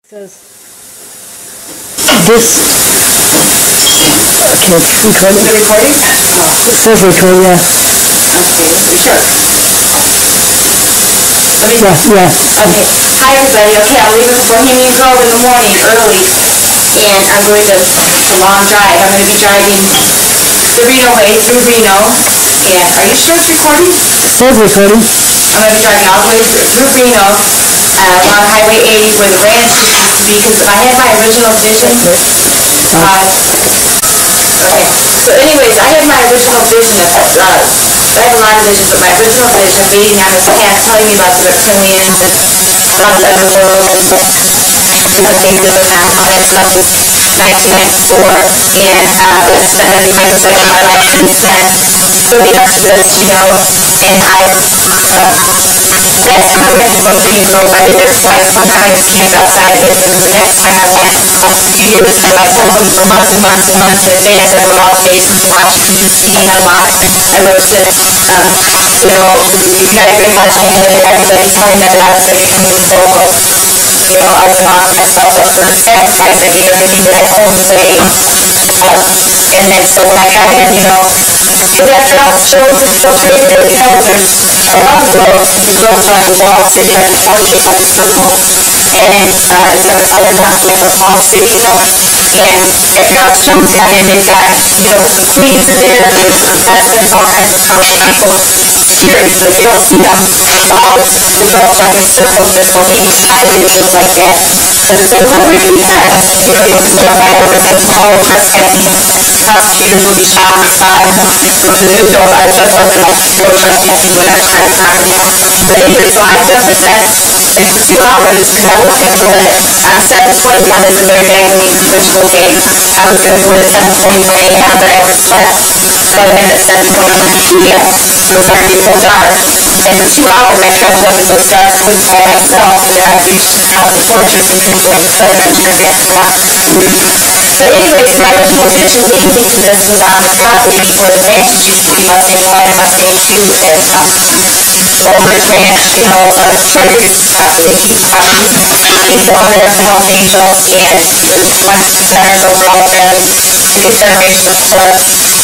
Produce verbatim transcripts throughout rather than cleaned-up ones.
Says this. Okay, it's recording. Is it recording? Oh. It says recording, yeah. Okay, are you sure? Let me Yeah, yeah. Okay. Hi everybody. Okay, I'm leaving Bohemian Grove in the morning early, and I'm going to it's a long drive. I'm going to be driving the Reno way through Reno. And are you sure it's recording? It says recording. I'm going to be driving all the way through Reno, uh, along Highway eighty where the ranch used to be, because I had my original vision. Uh, okay. So anyways, I had my original vision of, uh, I have a lot of visions, but my original vision of being on this path telling me about the reptilians and about the other world, the things that are not, all that stuff was nineteen ninety-four, and uh, that's been every mindset of my life since then. Really up to this, you know, and I, uh, that's my original dream. I did it twice. One time I just camped outside of it, and the next time I went a few years ago, I told them for months and months and months in advance. I wrote all the dates and watched the T V a lot. I wrote this, um, you know, you gotta get much I had everybody telling me that I was becoming solo. You know, I was lost myself up for the sacrifice. I gave everything that I owned away. Um, and then so when I got in, you know, because after all the shows and so crazy, you know, there's a lot of girls, the girls on the wall sitting there in the portrait on the circle, and uh, it's a other company in a small city, you know, and it got shows on it, they've got, you know, some queens in there, there's contestants, all kinds of powerful people, cheering, so you don't see them, all the girls on the circle, there's so many times shows like that, because it's like, what really fast, you know, you can go right over the whole press campaign, prosecutors will be shot on the side, you know, I just don't know, no trespassing, whatever kind of time, you know. But anyway, so I did the set in two hours, because I was scheduled at uh, seven twenty-one is the very day ritual game. I was going to do it at seven twenty-one a m, but I overslept. So I went at seven twenty-one p m It was already so dark. And in two hours, I traveled up to those dark woods by myself, and then I reached out the portrait and things like that, and turned back to walk. But anyways, my original vision leading me to this was on the property where the ranch used to be Mustang one and Mustang two, and um, Goldberg Ranch, you know, uh, Traeger's property, um, he's the owner of Hells Angels, and there's one center overall beds, two generations plus,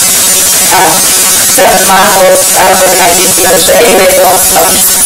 uh, seven models, I don't know what I do the others, but anyways, also,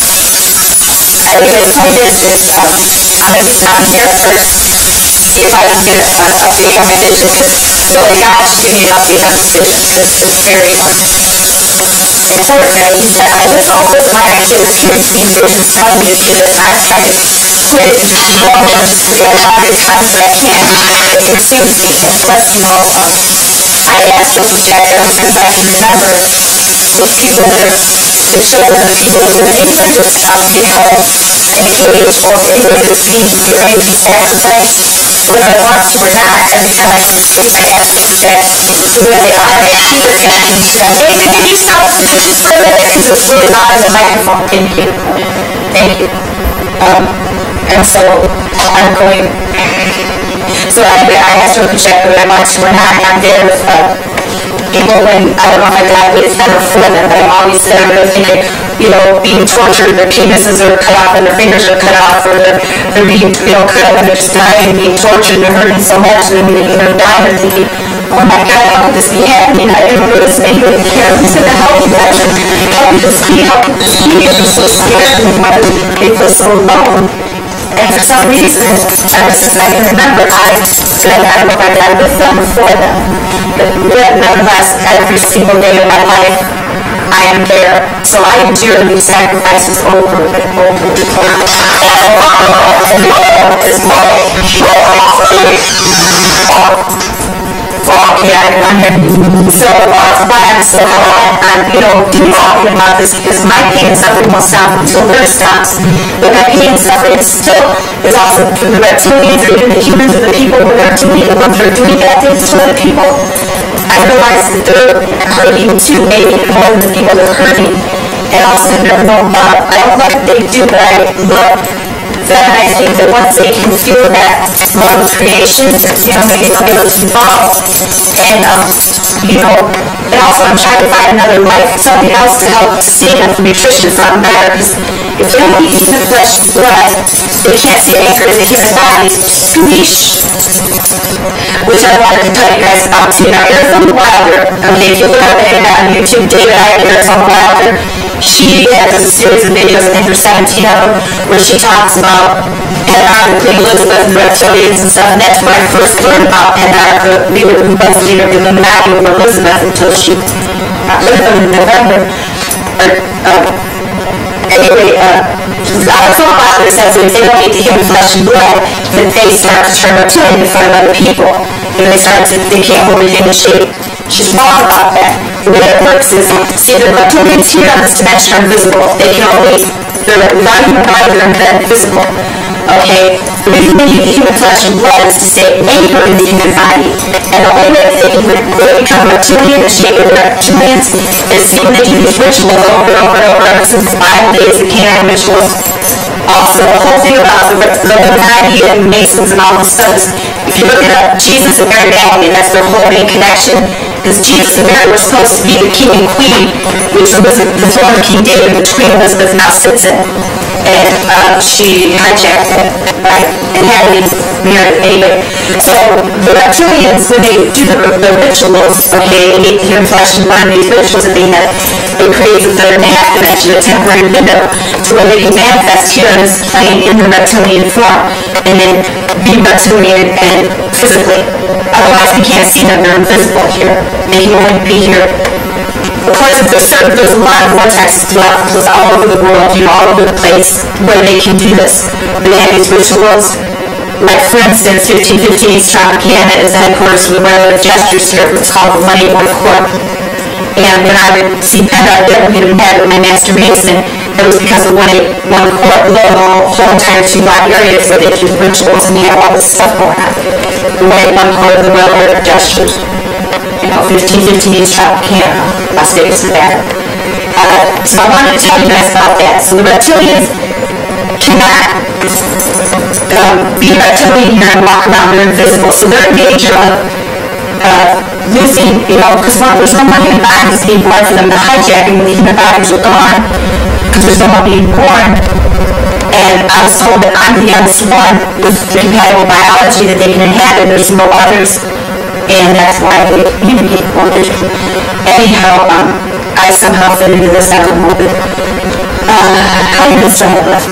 anyways, my this is, um, I'm going to be stopping here first. If I can get an update on my vision, because really God should give me an update on this vision, because it's very um, important that he said, I was always my idea was hearing seeing visions telling me to do this, and I tried to quit it and just go and just forget about it as much as I can. It consumes me, and plus, you know, um, I asked Sophie Jack ever since I can remember those people that are the children of people that were in just, um, you know, an age or anywhere between the ready to be sacrificed. Whether I want to or not, every time I sleep, I ask that where they are, I keep it and say, hey, can you stop just for a minute, because it's really loud on the microphone. Thank you. Thank you. Um, and so I'm going, so anyway, I asked her to check whether I want to or not, and I'm there with, uh, people when, I don't know if I got it, it's never for them, but I'm always there with, you know, being tortured, their penises are cut off and their fingers are cut off, or they're, they're being, you know, cut off and they're just dying and being tortured and hurting so much and they're, they're dying and thinking, oh my God, how could this be happening? I didn't know this made me care. Who's going to help me guys? How could this be? How could this be? I'm so scared and why they feel so alone. And for some reason, ever since I can remember, I said, I don't know if I got with them before them, but nevertheless, every single day of my life, I am there, so I endure these sacrifices over and over and over. Okay, I'm so uh, why I'm so I'm, you know, talking about this, because my pain and suffering won't stop until theirs stops. But my pain and suffering still is also through the reptilians, or even the humans, or the people who are doing the ones that are doing bad things to other people. I realize that they're hurting too, maybe more than the people that are hurting. And also they're no love. I don't like what they do, but I love them. I think that once they can feel that love of creation, you know, maybe they'll be able to evolve. And, um, you know, and also I'm trying to find another life, something else to help sustain them from nutrition, it's not matter, because If they don't eat human flesh and blood, they can't see anchored in the human body. Squeesh. Which I wanted to tell you guys about too. Now, Arizona Wilder, I mean, if you look up on YouTube, David I, Arizona Wilder, she has a series of videos, I think there's seventeen of them, where she talks about Antarctica, Queen Elizabeth, and reptilians and stuff, and that's when I first learned about Antarctica. We were investigating the Illuminati with Elizabeth until she uh, lived in November. Or, uh, Anyway, uh, Arizona Wilder says that if they don't eat the human flesh and blood, that they start to turn reptilian in front of other people. And they start to, they can't hold anything in shape. She's wrong about that. The way it works is, see, the reptilians here on this dimension are invisible. They can always, they're not even either invisible. Okay? The reason they use human flesh and blood is to stay anchored in the human body. And the only way that they can really become reptilian and shape of reptilians is when they do these rituals over and over and over since the Bible days, the Canaan rituals. Also, the whole thing about the Illuminati and Masons and all this stuff is, if you look at Jesus and Mary Magdalene, that's their whole main connection. Because Jesus and Mary were supposed to be the king and queen, which was the throne of King David, which Queen Elizabeth now sits in. And uh, she hijacked it, right? And had it married anyway. So the reptilians, when they do the, the rituals, okay, they eat human flesh and blood, these rituals that they have, it creates a third and a half dimension, a temporary window, to where they can manifest here on this plane in the reptilian form, and then be reptilian and physically. Otherwise, we can't see them, they're invisible here. They can only be here. Of course, there's, certain, there's a lot of vortexes throughout all over the world, you know, all over the place, where they can do this. They have these rituals. Like, for instance, fifteen fifteen East Tropicana is the headquarters of the Railroad Gestures here. It's called the Money One Corp. And when I would see Penn there, we didn't have it with my Master Mason, it was because of One One Corp logo, whole entire two block areas where they do rituals and they have all this stuff going on. The Money One Corp of the Railroad Gestures. You know, fifteen fifteen East Tropicana, Las Vegas, Nevada. Uh, so I wanted to tell you guys about that. So the reptilians cannot um, be reptilian here and walk around, they're invisible. So they're in danger of uh, losing, you know, because there's no money in the bodies being born for them to hijack, and the human bodies are gone because there's no one being born. And I was told that I'm the youngest one with the compatible biology that they can inhabit, there's no others. And that's why they communicate more. Anyhow, um, I somehow fit into this out a little bit. Uh, how many minutes do I have left?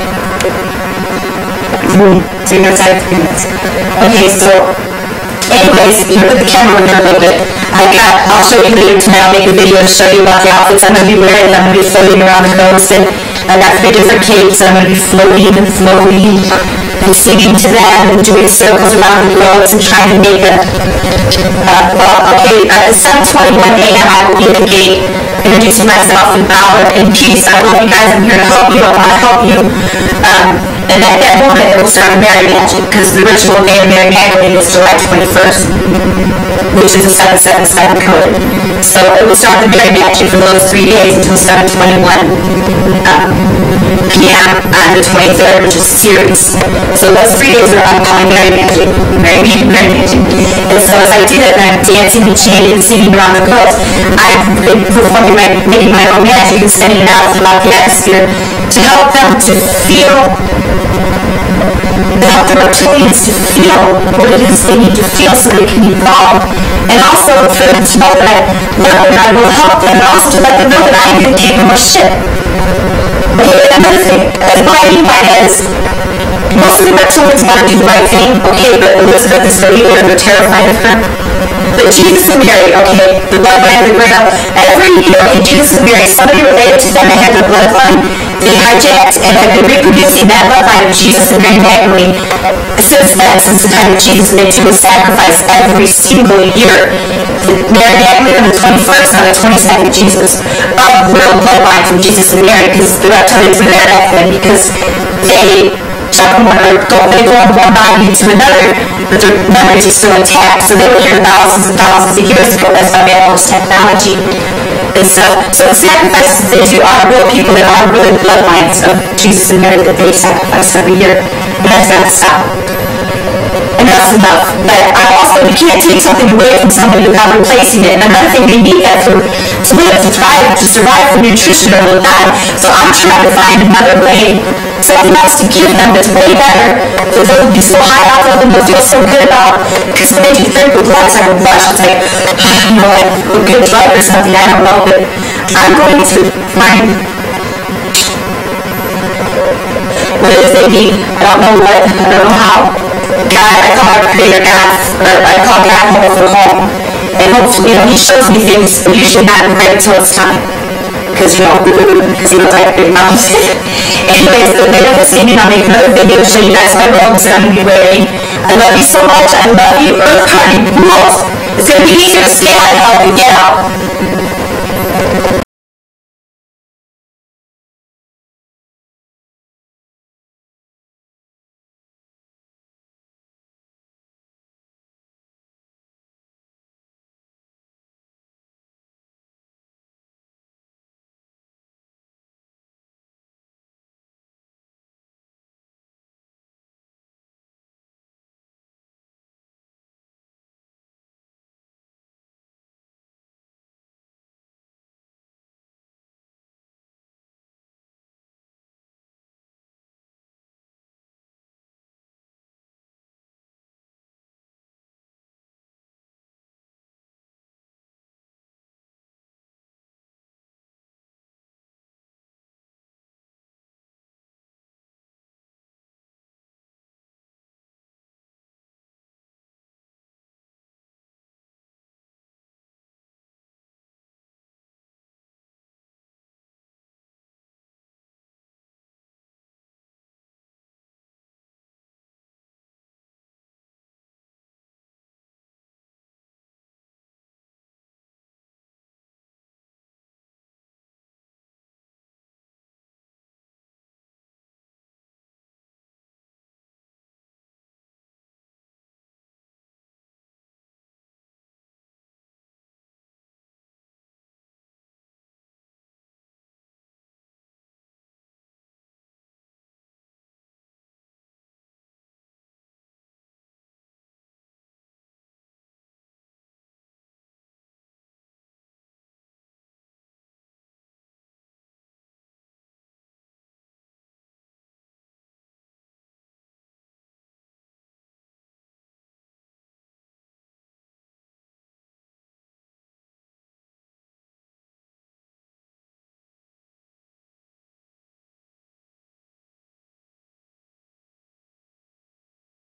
Mm, three minutes, I have three minutes. Okay, so, anyways, you put the camera in there a little bit. I got, I'll show you later tonight, I'll make a video to show you about the outfits I'm going to be wearing. I'm going to be floating around the coast, and I got three different capes, I'm going to be floating and floating. And singing to that and doing circles around the globe and trying to make a, uh, well, okay, uh, seven twenty-one a m I will be at the gate, introducing myself in power and peace. I love you guys, I'm here to help you, I want to help you. Um, and at that moment, it will start a Mary Magic, because the ritual name of Mary Magdalene is July twenty-first, which is a seven seven seven code. So it will start the Mary Magic for those three days until seven twenty-one um, p m on the twenty-third, which is a series. So those three days are I'm calling Mary Magic, Mary Magic, Mary Magic. And so as I did it, and I'm dancing and chanting and singing around the girls, I've been performing my, making my own magic and sending it out throughout the atmosphere to help them to feel, to help the reptilians to feel what it is they need to feel so they can evolve. And also for them to know that I, that I will help them, and also to let them know that I am going to give them a shit. But another thing, what I mean by that is, most of the reptilians want to do the right thing, okay, but Elizabeth is very weird and they're terrified of her. But Jesus and Mary, okay, the bloodline of the Grail, every year, okay, Jesus and Mary, somebody related to them that had the bloodline, they hijacked and have been reproducing that bloodline of Jesus and Mary Magdalene since then, since the time of Jesus, and they do a sacrifice every single year. Mary Magdalene on the twenty-first, on the twenty-second, Jesus, of real bloodline from Jesus and Mary, because the reptilians were there back then, because they jump from one or go, they go from one body to another, but their memories are still intact, so they were here thousands and thousands of years ago. That's why we have all this technology. And so, so the sacrifices they do are real people that are really bloodlines of Jesus and Mary that they sacrifice every year, and that's not to stop. enough's enough. But I also, you can't take something away from somebody without replacing it. And another thing, they need that to, to live, to thrive, to survive from nutrition over time. So I'm trying to find another way, something else to give them that's way better. That they'll be so high off of them, they'll feel so good about. Because when you drink with lots of rush, it's like, you know, like a good drug or something, I don't know. But I'm going to find what it is they need. I don't know what, I don't know how. God, I call our creator God, or I call God home for home. And hopefully, you know, he shows me things, but usually not right until it's time. Because, you know, because he looks like a big mouth. Anyways, the later this evening, I'll make another video to show you guys my robes that I'm going to be wearing. I love you so much. I love you. Earth Honey. It's going to be easier to stay out and help you get out.